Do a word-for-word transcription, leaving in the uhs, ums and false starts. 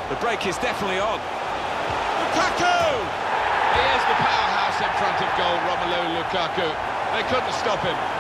The break is definitely on. Lukaku! He is the powerhouse in front of goal, Romelu Lukaku. They couldn't stop him.